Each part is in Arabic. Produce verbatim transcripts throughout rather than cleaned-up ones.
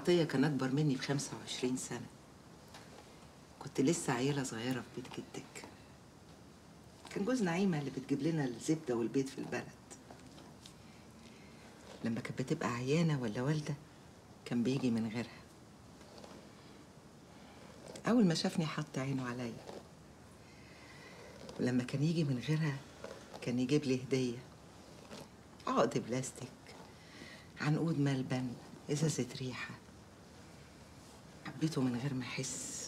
عطية كان أكبر مني بخمسة وعشرين سنة. كنت لسه عيلة صغيرة في بيت جدك. كان جوز نعيمة اللي بتجيب لنا الزبدة والبيض في البلد. لما كانت بتبقى عيانة ولا والدة كان بيجي من غيرها. أول ما شافني حط عينه عليا، ولما كان يجي من غيرها كان يجيب لي هدية: عقد بلاستيك، عنقود ملبن، ازازة ريحة. حبيته من غير ما احس.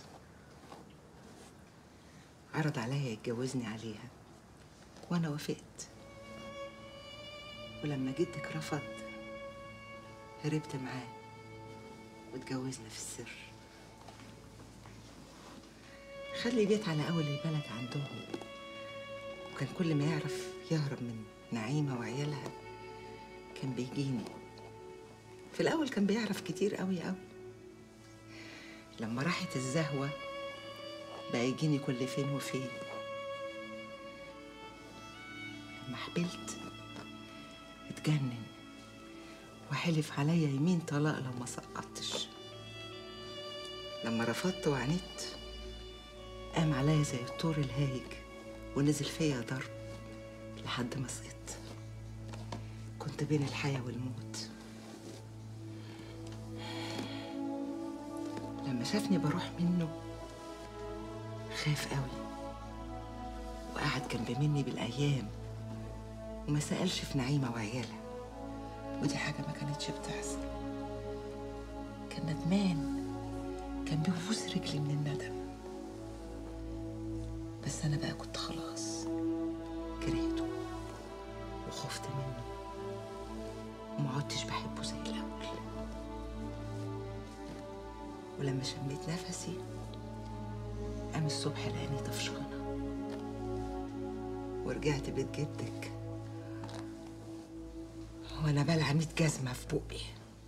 عرض عليا يتجوزني عليها وانا وافقت، ولما جدك رفض هربت معاه واتجوزنا في السر. خلي بيت على اول البلد عندهم، وكان كل ما يعرف يهرب من نعيمة وعيالها كان بيجيني. في الاول كان بيعرف كتير قوي قوي. لما راحت الزهوة بقى يجيني كل فين وفين. لما حبلت اتجنن وحلف عليا يمين طلاق لو ما سقطتش. لما رفضت وعنيت قام عليا زي الطور الهايج ونزل فيا ضرب لحد ما سقطت. كنت بين الحياة والموت. لما شافني بروح منه خاف قوي وقعد جنب مني بالأيام وما سألش في نعيمة وعيالها، ودي حاجة ما كانتش بتحصل. كان ندمان، كان بيبوس رجلي من الندم. بس أنا بقى كنت خلاص كرهته وخفت منه وما عدتش بحبه زي الأول. ولما شميت نفسي قام الصبح لقاني طفشانة ورجعت بيت جدك وانا بلع ميت جزمة في بقي.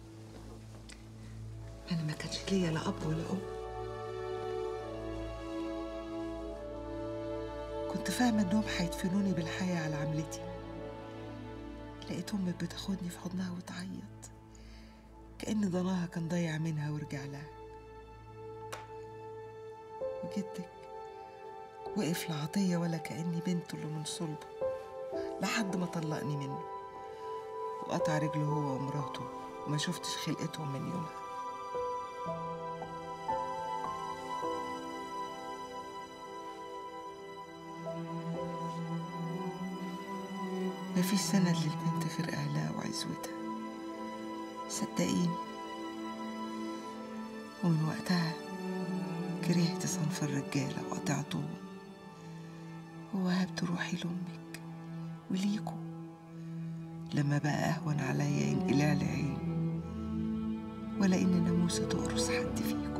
انا ما كانش ليا لا اب ولا ام. كنت فاهمة انهم هيدفنوني بالحياة على عملتي. لقيت امي بتاخدني في حضنها وتعيط كأن ضناها كان ضيع منها ورجع لها. وجدك وقف لعطية ولا كأني بنته اللي من صلبه لحد ما طلقني منه وقطع رجله هو ومراته، وما شفتش خلقتهم من يومها. مفيش سند للبنت غير أهلها وعزوتها، صدقيني. ومن وقتها كرهت صنف الرجالة وقطعتهم ووهبت روحي لأمك وليكوا لما بقى أهون عليا ينقلع لي عين ولا إن ناموسة تقرص حد فيكم.